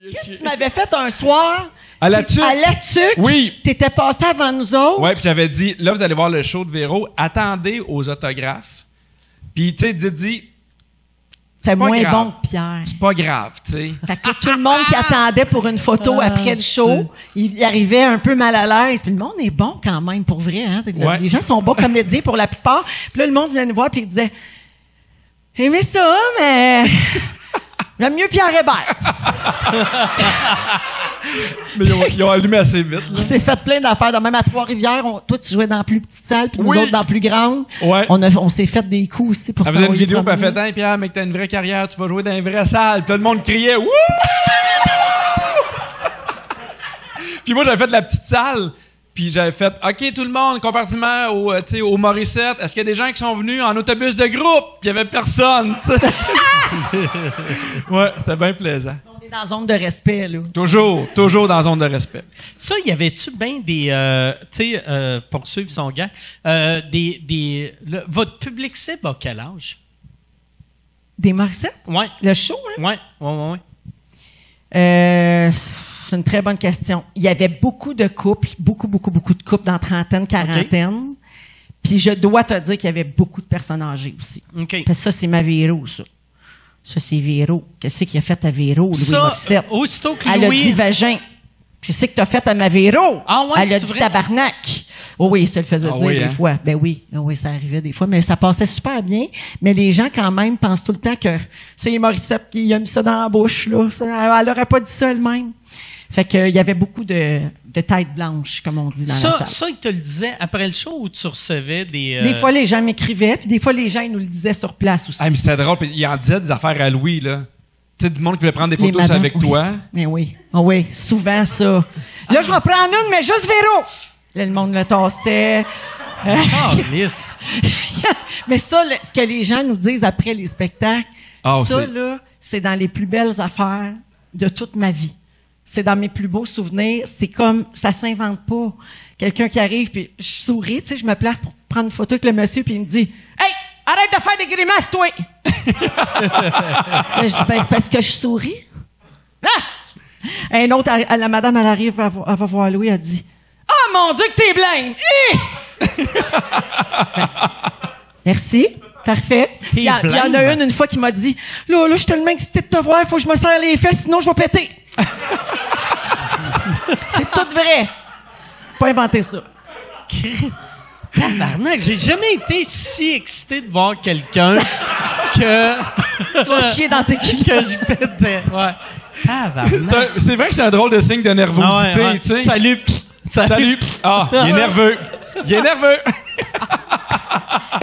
Qu'est-ce que tu m'avais fait un soir? À la Tuque? À la Tuque? Oui. T'étais passé avant nous autres? Ouais, puis j'avais dit, là, vous allez voir le show de Véro, attendez aux autographes. Puis, tu sais, Didi, c'est moins grave. bon que Pierre. C'est pas grave, tu sais. Fait que tout le monde qui attendait pour une photo après le show, il arrivait un peu mal à l'aise. Puis le monde est bon quand même, pour vrai. Hein? Ouais. Les gens sont bons comédiens pour la plupart. Puis là, le monde venait nous voir puis il disait « Aimez ça, mais j'aime mieux Pierre Hébert. » Mais ils ont allumé assez vite. Il s'est fait plein d'affaires. Même à Trois-Rivières, toi, tu jouais dans la plus petite salle, puis nous autres dans la plus grande. Ouais. On s'est fait des coups aussi pour ça. Elle faisait une vidéo, puis elle fait « Hey, Pierre, mec, t'as une vraie carrière, tu vas jouer dans une vraie salle. » Puis là, le monde criait « Wouh! » Puis moi, j'avais fait la petite salle. Puis j'avais fait « OK, tout le monde, compartiment au Morissette. Est-ce qu'il y a des gens qui sont venus en autobus de groupe? » Puis il y avait personne, tu sais. Ouais, c'était bien plaisant. On est dans zone de respect, là. Toujours dans zone de respect. Ça, y avait-tu bien des... tu sais, pour suivre son gars, votre public cible à quel âge? Des Morissette? Ouais. Le show, hein? Ouais. C'est une très bonne question. Il y avait beaucoup de couples, beaucoup de couples dans trentaine, quarantaine. Okay. Puis je dois te dire qu'il y avait beaucoup de personnes âgées aussi. OK. Parce que ça, c'est ma Véro, ça. Ça, c'est Véro. Qu'est-ce qu'il a fait à Véro, Louis Morissette? Aussitôt que Elle a dit vagin. Qu'est-ce que t'as fait à ma Véro? Ah ouais, elle a dit vrai? Tabarnak. Oh oui, ça le faisait dire des fois. Ben oui, ça arrivait des fois, mais ça passait super bien. Mais les gens, quand même, pensent tout le temps que c'est Morissette qui a mis ça dans la bouche, là. Elle aurait pas dit ça elle-même. Fait que il y avait beaucoup de têtes blanches, comme on dit dans la salle. Ça, ils te le disaient après le show ou tu recevais des... Des fois, les gens m'écrivaient, puis des fois, les gens, ils nous le disaient sur place aussi. Ah, mais c'était drôle. Ils en disaient des affaires à Louis, là. Tu sais, du monde qui voulait prendre des photos avec toi. Mais oui. Ah oui, souvent, ça. Là, je vais prendre une, mais juste Véro. Là, le monde le tassait. Lisse. Mais ça, ce que les gens nous disent après les spectacles, là, c'est dans les plus belles affaires de toute ma vie. C'est dans mes plus beaux souvenirs. C'est comme, ça s'invente pas. Quelqu'un qui arrive, puis je souris, tu sais, je me place pour prendre une photo avec le monsieur, puis il me dit « Hey, arrête de faire des grimaces, toi! » Là, je dis « Ben, c'est parce que je souris. » Ah! Un autre, la madame, elle arrive, elle va voir Louis, elle dit « Oh mon Dieu que t'es blême! Merci. Parfait. Il y en a une fois qui m'a dit « Là, je suis tellement excitée de te voir, il faut que je me serre les fesses, sinon je vais péter. » C'est tout vrai. Pas inventé ça. Tabarnak, j'ai jamais été si excité de voir quelqu'un que... Tu vas chier dans tes culs. Que je pétais. Ouais. Tabarnak. C'est vrai que c'est un drôle de signe de nervosité, tu sais. Salut. Ah, il est nerveux.